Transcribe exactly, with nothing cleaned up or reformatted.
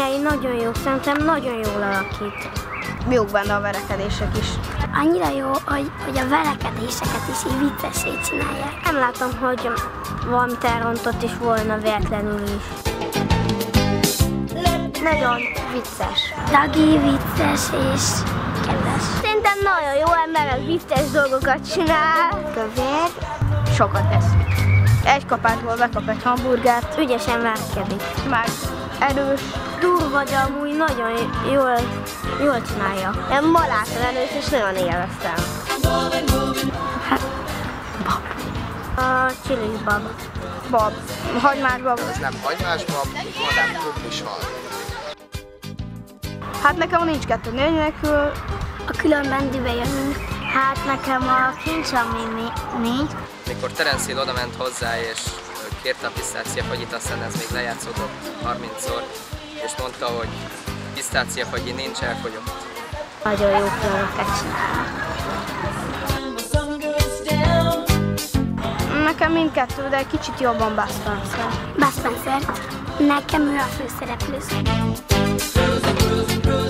Ruhái nagyon jók, szerintem nagyon jól alakít. Jók benne a verekedések is. Annyira jó, hogy, hogy a verekedéseket is így viccessé csinálják. Nem látom, hogy valamit elrontott is volna véletlenül is. Nagyon vicces. Dagi vicces és kedves. Szerintem nagyon jó ember, az vicces dolgokat csinál. Kövér, sokat eszik. Egy kapásból bekap egy hamburgert. Ügyesen verkedik. Meg erős. Durva, de amúgy nagyon jól, jól csinálja. Én ma láttam először, és nagyon élveztem. Hát, bab. A csilis bab. Bab. Hagymás bab. Ez nem hagymás bab, hanem krumplis hal. Hát nekem nincs kettő négy nélkül. A különben dübe jövünk. Hát nekem a kincs, ami négy. Mikor Terence Hill oda ment hozzá és kérte a pisztáciafagyit, aztán ez még lejátszódott harmincszor, és mondta, hogy pisztáciafagyi nincs, elfogyott. Nagyon jó filmeket csinálnak. Nekem mindkettő, de egy kicsit jobban Bud Spencer. Bud Spencer. Nekem ő a főszereplő.